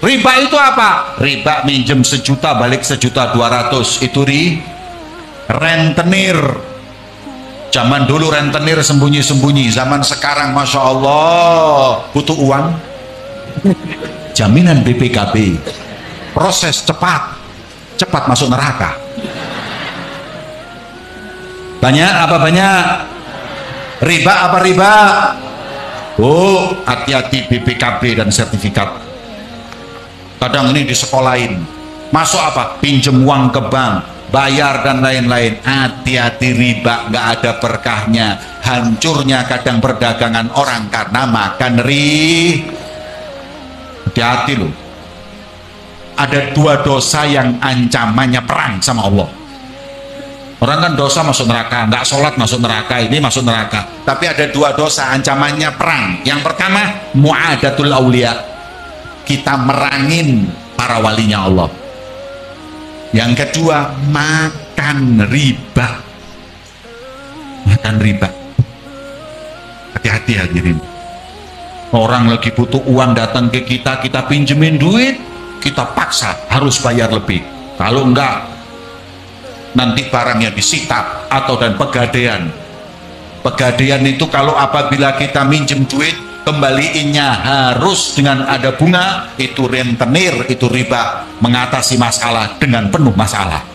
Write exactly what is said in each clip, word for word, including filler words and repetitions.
Riba itu apa? Riba minjem sejuta balik sejuta dua ratus, itu ri rentenir. Zaman dulu rentenir sembunyi-sembunyi, zaman sekarang masya Allah butuh uang, jaminan B P K B, proses cepat, cepat masuk neraka. Banyak apa banyak? Riba apa riba? Oh, hati-hati B P K B dan sertifikat. Kadang ini di sekolahin, masuk apa? Pinjem uang ke bank, bayar dan lain-lain. Hati-hati riba, nggak ada berkahnya. Hancurnya kadang perdagangan orang karena makan ri. Hati-hati loh. Ada dua dosa yang ancamannya perang sama Allah. Orang kan dosa masuk neraka, nggak sholat masuk neraka, ini masuk neraka. Tapi ada dua dosa ancamannya perang. Yang pertama, mu'adatul aulia. Kita merangin para walinya Allah. Yang kedua, makan riba. Makan riba. Hati-hati hadirin. Orang lagi butuh uang datang ke kita, kita pinjemin duit, kita paksa harus bayar lebih. Kalau enggak, nanti barangnya disita atau dan pegadaian. Pegadaian itu kalau apabila kita minjem duit, kembaliinnya harus dengan ada bunga, itu rentenir, itu riba, mengatasi masalah dengan penuh masalah.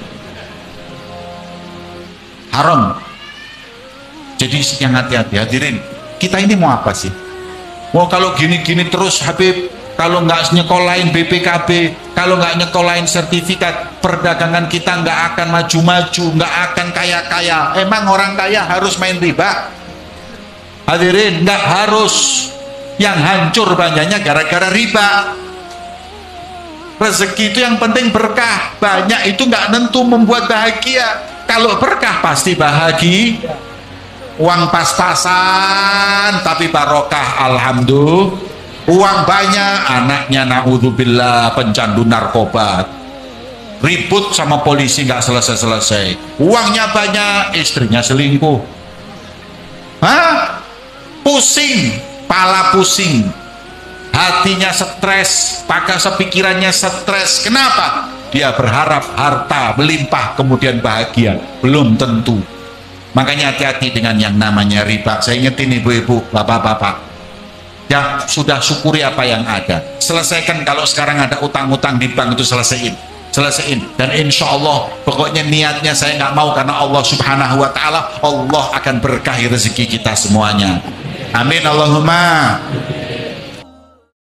Haram. Jadi yang hati-hati hadirin, kita ini mau apa sih? Mau kalau gini-gini terus Habib, kalau nggak nyekolahin B P K B, kalau nggak nyekolahin sertifikat, perdagangan kita nggak akan maju-maju, nggak akan kaya-kaya. Emang orang kaya harus main riba? Hadirin, nggak harus. Yang hancur banyaknya gara-gara riba. Rezeki itu yang penting berkah. Banyak itu nggak nentu membuat bahagia. Kalau berkah pasti bahagia. Uang pas-pasan tapi barokah, alhamdulillah. Uang banyak, anaknya naudzubillah pencandu narkoba, ribut sama polisi nggak selesai-selesai. Uangnya banyak, istrinya selingkuh. Hah? Pusing, pala pusing, hatinya stres, pakai sepikirannya stres. Kenapa? Dia berharap harta melimpah kemudian bahagia. Belum tentu. Makanya hati-hati dengan yang namanya riba. Saya ingetin ibu-ibu, bapak-bapak, ya sudah syukuri apa yang ada. Selesaikan. Kalau sekarang ada utang-utang di bank itu selesaiin, selesaiin. Dan insya Allah, pokoknya niatnya saya nggak mau karena Allah Subhanahu Wa Taala. Allah akan berkahi rezeki kita semuanya. Amin Allahumma.